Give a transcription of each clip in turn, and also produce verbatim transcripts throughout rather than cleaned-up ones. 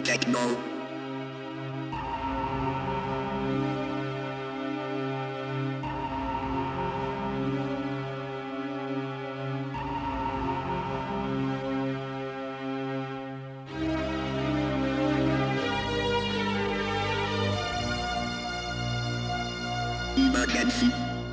techno. Emergency.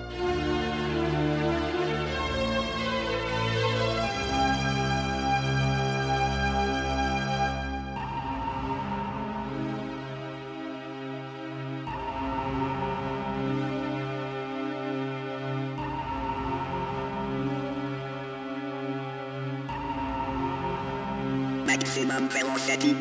Maximum velocity.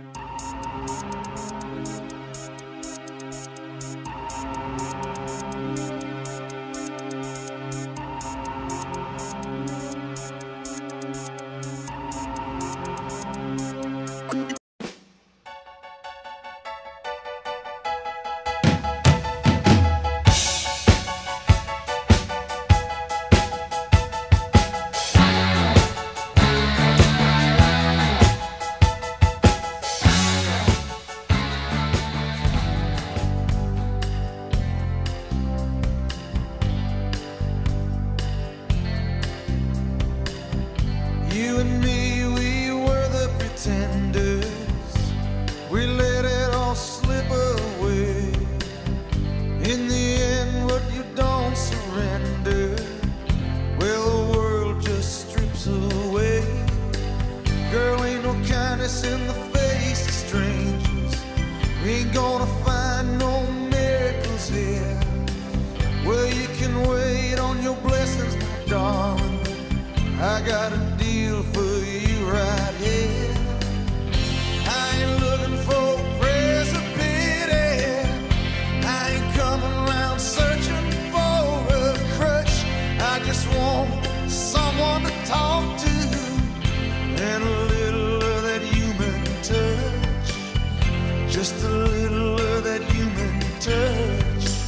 You and me, we were the pretenders. We let it all slip away. In the end, what you don't surrender, well, the world just strips away. Girl, ain't no kindness in the face of strangers. We ain't gonna find no miracles here. Well, you can wait on your blessings, my darling. I got a deal for you right here. I ain't looking for praise or pity. I ain't coming around searching for a crutch. I just want someone to talk to and a little of that human touch. Just a little of that human touch.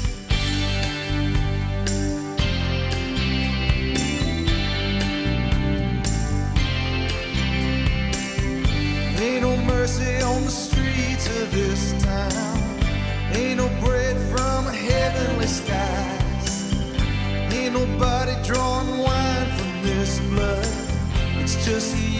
Ain't no mercy on the streets of this town. Ain't no bread from heavenly skies. Ain't nobody drawing wine from this blood. It's just